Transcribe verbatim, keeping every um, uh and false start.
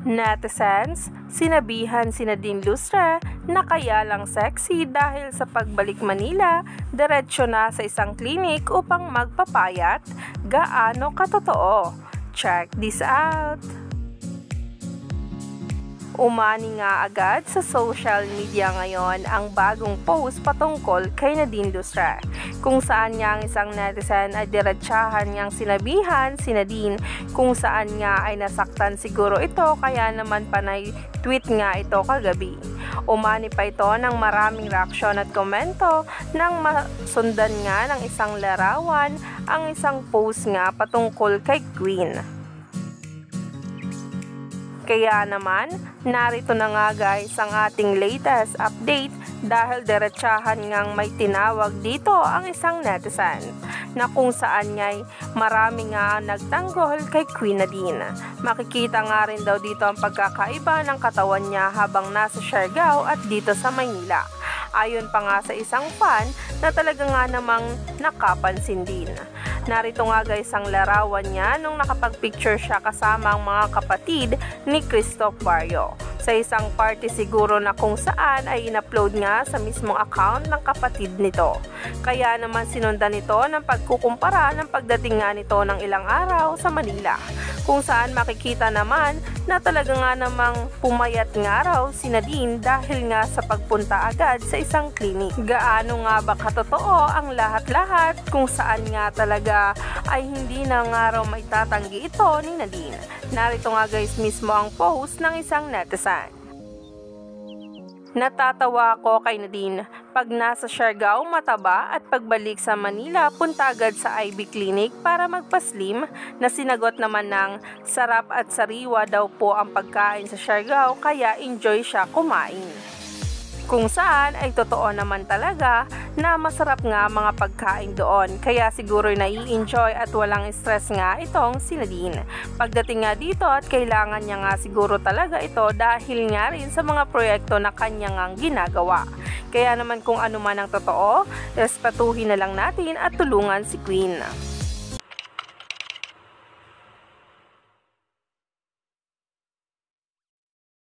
Netizens, sinabihan si Nadine na kaya lang sexy dahil sa pagbalik Manila, diretsyo na sa isang klinik upang magpapayat. Gaano katotoo? Check this out! Umani nga agad sa social media ngayon ang bagong post patungkol kay Nadine, kung saan nga ang isang netizen ay diretsahan niyang sinabihan si Nadine kung saan nga ay nasaktan siguro ito, kaya naman panay tweet nga ito kagabi. Umani pa ito ng maraming reaksyon at komento nang masundan nga ng isang larawan ang isang post nga patungkol kay Queen. Kaya naman, narito na nga guys ang ating latest update dahil diretsahan ngang may tinawag dito ang isang netizen na kung saan nga'y marami nga nagtanggol kay Queen Nadine. Makikita nga rin daw dito ang pagkakaiba ng katawan niya habang nasa Siargao at dito sa Maynila. Ayon pa nga sa isang fan na talaga nga namang nakapansin din. Narito nga guys ang larawan niya nung nakapag-picture siya kasama ang mga kapatid ni Barrio sa isang party siguro na kung saan ay in-upload nga sa mismong account ng kapatid nito. Kaya naman sinundan nito ng pagkukumpara ng pagdating nga nito ng ilang araw sa Manila, kung saan makikita naman na talaga nga namang pumayat nga raw si Nadine dahil nga sa pagpunta agad sa isang klinik. Gaano nga ba katotoo ang lahat-lahat, kung saan nga talaga ay hindi na nga raw may tatanggi ito ni Nadine. Narito nga guys mismo ang post ng isang netizen. Natatawa ako kay Nadine. Pag nasa Siargao mataba at pagbalik sa Manila punta agad sa I B Clinic para magpaslim, na sinagot naman ng sarap at sariwa daw po ang pagkain sa Siargao kaya enjoy siya kumain. Kung saan ay totoo naman talaga na masarap nga mga pagkain doon, kaya siguro nai-enjoy at walang stress nga itong si Nadine pagdating nga dito, at kailangan niya nga siguro talaga ito dahil nga rin sa mga proyekto na kanya ngang ginagawa. Kaya naman kung ano man ang totoo, respetuhin na lang natin at tulungan si Queen.